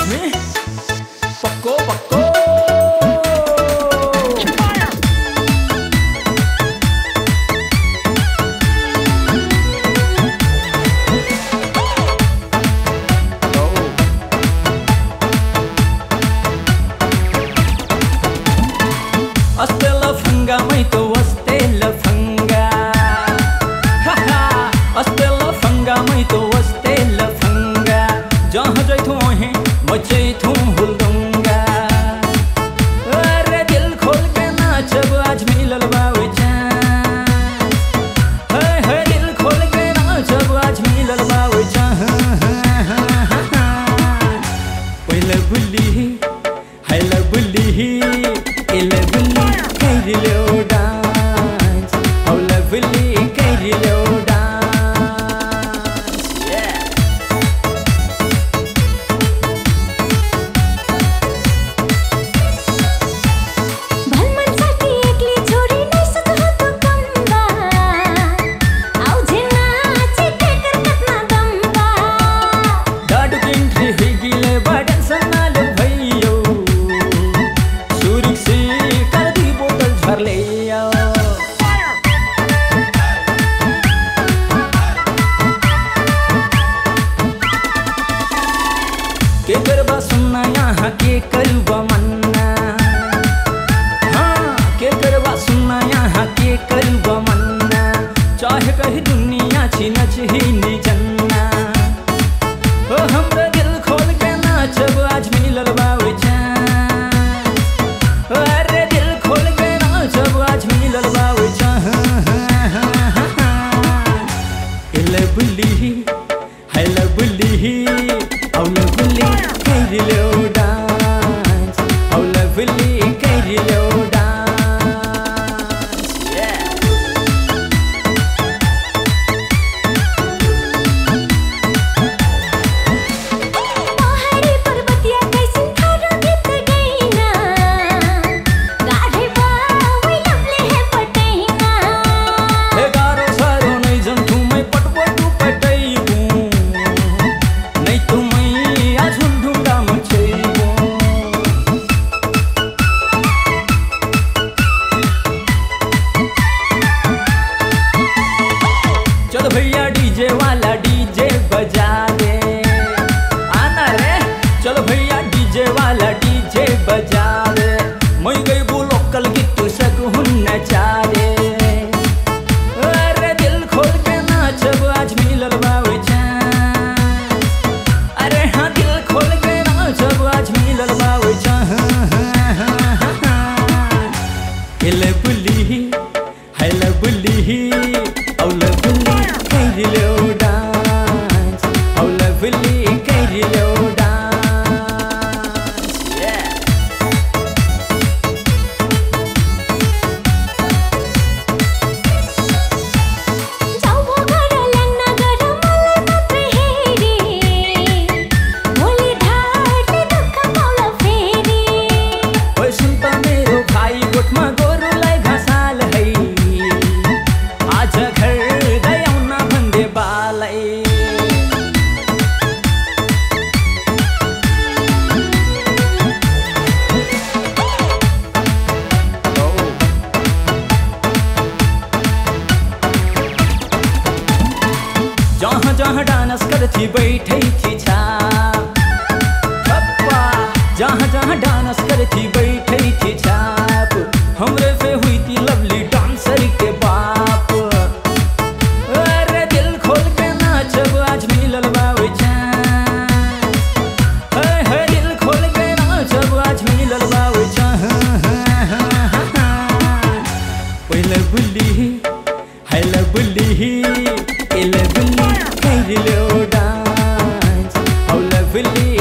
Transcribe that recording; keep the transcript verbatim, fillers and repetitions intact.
me? Pakko, pakko. Aste la fanga, mai to aste la fanga. Haha, aste la fanga, mai to aste la fanga. जहाँ जाए तो वहीं मचे तो भूल दूँगा। अरे दिल खोल के नाच अब आज मिलल बावे चांस। है है दिल खोल के नाच अब आज मिलल बावे चांस। पहले बुल्ली है ल बुल्ली इले बुल्ली कर लो डांस। औला बुल्ली कर लो के करवा सुनना यहाँ के करवा मन्ना। हाँ के करवा सुनना यहाँ के करवा मन्ना। चाहे कहीं दुनिया छी नच ही नी जन्ना। ओ हमरा दिल खोल के नाच अब आज मिलल बावे चांस। अरे दिल खोल के नाच अब आज मिलल बावे चांस। इले बुल्ली है ल बुल्ली औला बुल्ली कर लो डांस। औला बुल्ली कर लो भैया डीजे वाला डीजे बजा दे। आना रे चलो भैया डीजे वाला डीजे बजा दे। मैं गई वो लोकल गीत सगुन नचा दे। अरे दिल खोल के नाच अब आज मिलल बावे चांस। अरे हाँ दिल खोल के नाच अब आज मिलल बावे चांस। इले बुल्ली है ल बुल्ली औला बुल्ली कर लो डांस। औला बुल्ली कर लो जहाँ जहाँ डांस करती बैठी थी छाप। जहाँ जहाँ डांस करती बैठी थी छाप। हमरे पे हुई थी लवली डांसर के बाप। अरे दिल खोल के नाच अब आज मिलल बावे चांस। है है दिल खोल के नाच अब आज मिलल बावे चांस। पहले बुल्ली है ल बुल्ली इले बुल्ली कर लो डांस। औला बुल्ली